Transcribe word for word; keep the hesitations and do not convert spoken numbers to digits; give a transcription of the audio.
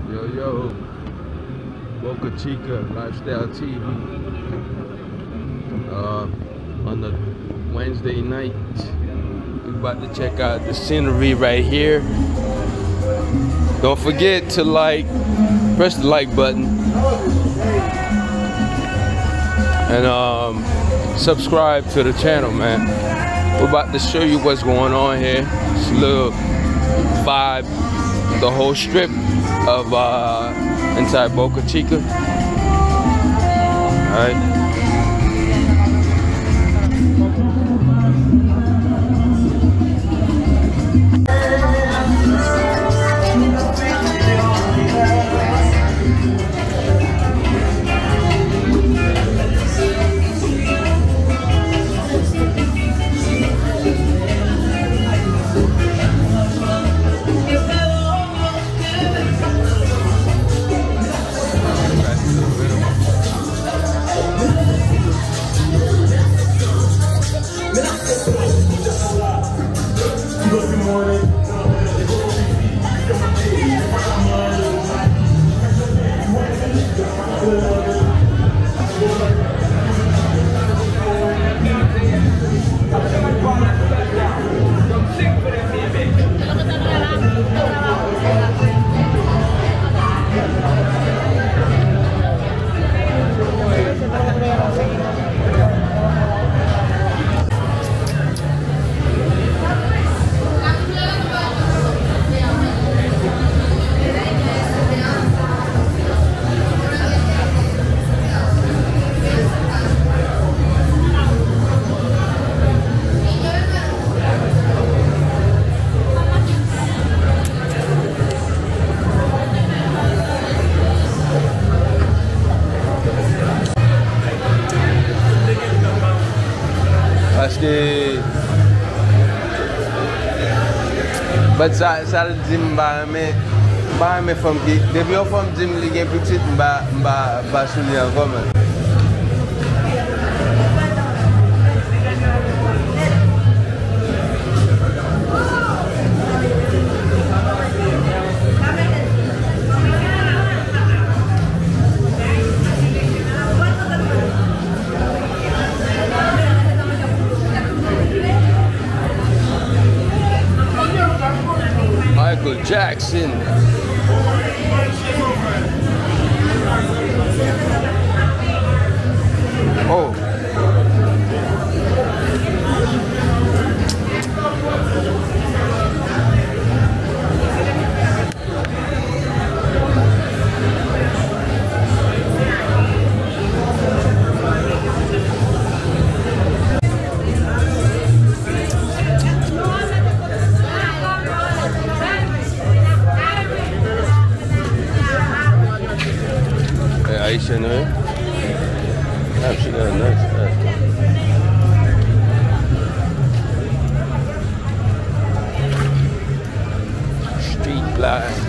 Yo, yo, Boca Chica Lifestyle T V. Uh, on the Wednesday night, we about to check out the scenery right here. Don't forget to like, press the like button, and um, subscribe to the channel, man. We're about to show you what's going on here. It's a little vibe, the whole strip of uh, inside Boca Chica. All right. Paske But sa sa dim ba me ba me fam ki debi yo fam dim li gen petit mba mba ba souli anko men. Michael Jackson. Oh. Aisha in there. Damn, she got a nice ass. Street life.